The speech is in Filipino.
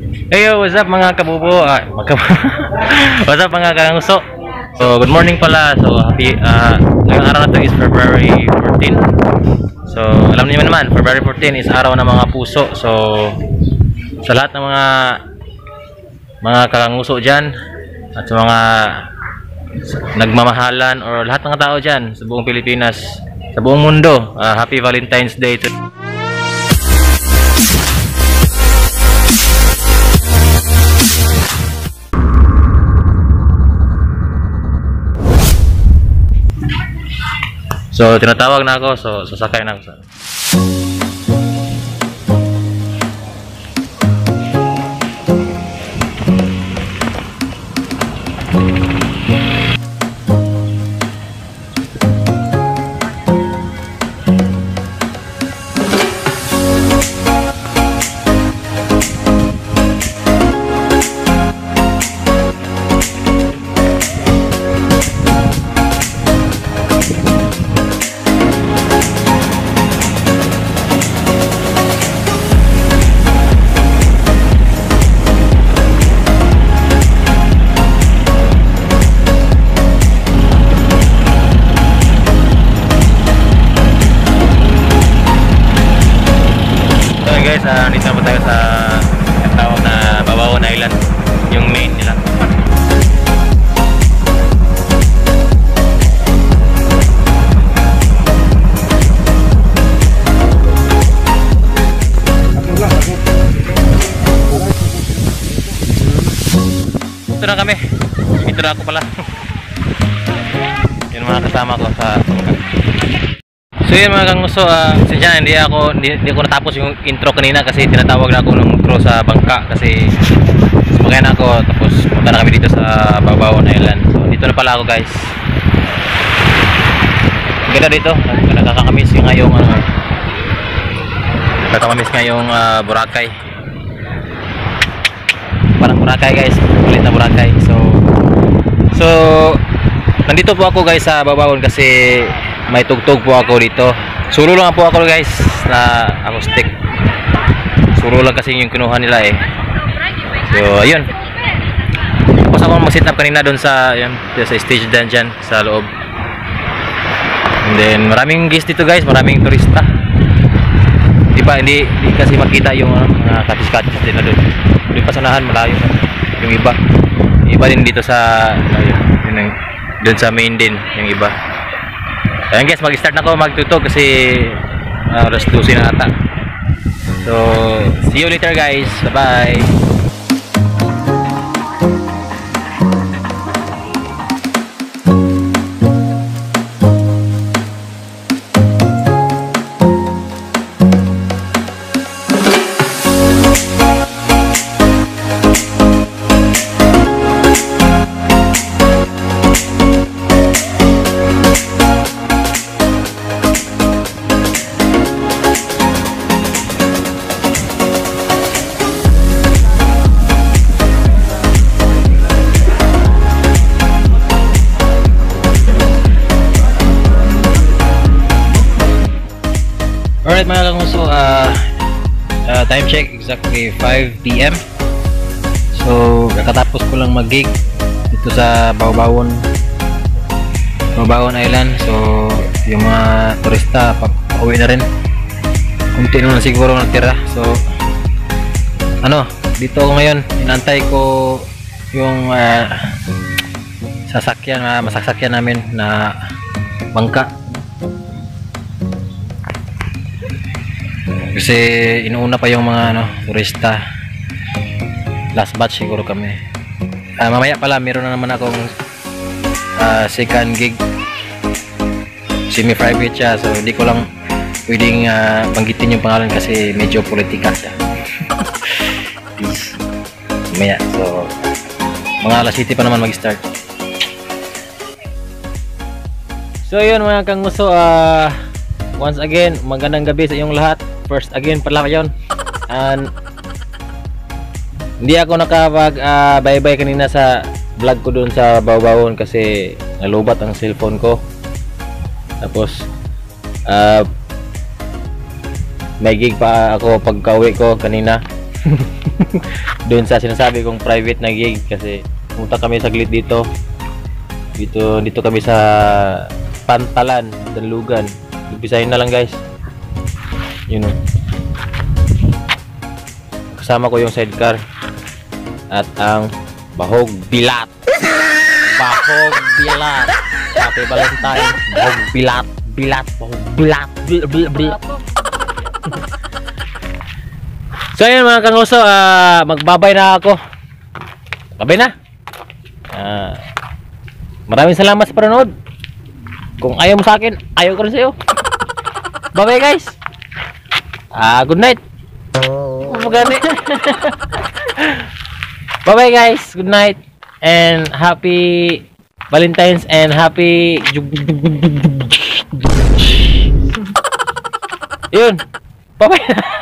Hey yo, what's up mga kabubo? What's up mga kanguso? So, good morning pala. So, happy ngayong araw na to is February 14. So, alam niyo naman, February 14 is araw ng mga puso. So, sa lahat ng mga kanguso diyan at sa mga nagmamahalan or lahat ng tao diyan sa buong Pilipinas, sa buong mundo, happy Valentine's Day to. So, tinatawag na ako. So, sasakay na ako. Guys, nandito na po tayo sa tawag na Babawan Island, yung main nila. Ito na kami. Ito na ako pala. Yung mga kasama ko sa tungkol. So yun mga kanguso, sinsya hindi ako natapos yung intro kanina kasi tinatawag na ako ng crew sa bangka kasi sumakay na ako tapos punta na kami dito sa Babawan Island. So dito na pala ako guys. Ang ganda dito, nakakamiss yung ngayong nakakamiss ngayong Boracay. Parang Boracay guys, kulit na Boracay. So nandito po ako guys sa Babawan kasi may tugtog po ako dito. Solo lang po ako guys na acoustic. Solo lang kasi yung kinuha nila eh. So ayun. Tapos ako mag-sit up kanina doon sa stage dyan sa loob. And then maraming guest dito guys, maraming turista. Hindi kasi makita yung mga katis-katis din na doon. Doon pa sanahan malayo yung iba. Iba din dito sa doon sa main din yung iba. Ayan guys, mag-start na ako magtutog kasi alas 12 na ata. So, see you later guys. Bye-bye. Alright mga kanguso, time check exactly 5 PM. So kakatapos ko lang mag-gig dito sa Babawan Island. So yung mga turista pauwi na rin, kunti na siguro natira. So dito ako ngayon, inantay ko yung masasakyan namin na bangka. Kasi inuuna pa yung mga turista. Last batch siguro kami. Mamaya pala meron na naman akong second gig. Semi-private siya, so hindi ko lang pwedeng banggitin yung pangalan kasi medyo politika siya. Please. Mamaya, so mga alas 7 pa naman mag-start. So yun mga kanguso, once again, magandang gabi sa inyong lahat. First again pala yun. And hindi ako nakapag bye-bye kanina sa vlog ko dun sa Babawan kasi nalubat ang cellphone ko. Tapos may gig pa ako pagka-uwi ko kanina. Doon sa sinasabi kong private na gig kasi pumunta kami saglit dito. Dito kami sa Pantalan, Danlugan. Umpisahin na lang guys. Yun o. Kasama ko yung sidecar at ang Bahog Bilat. Bahog Bilat. Happy Valentine. Bahog Bilat. Bahog Bilat. So ayun mga kanguso, magbabay na ako. Babay na. Maraming salamat sa panonood. Kung ayaw mo sa akin, ayaw ko rin sa'yo. Bye bye guys. Good night. Magani. Bye bye guys. Good night. And happy Valentine's and happy yun. Bye bye.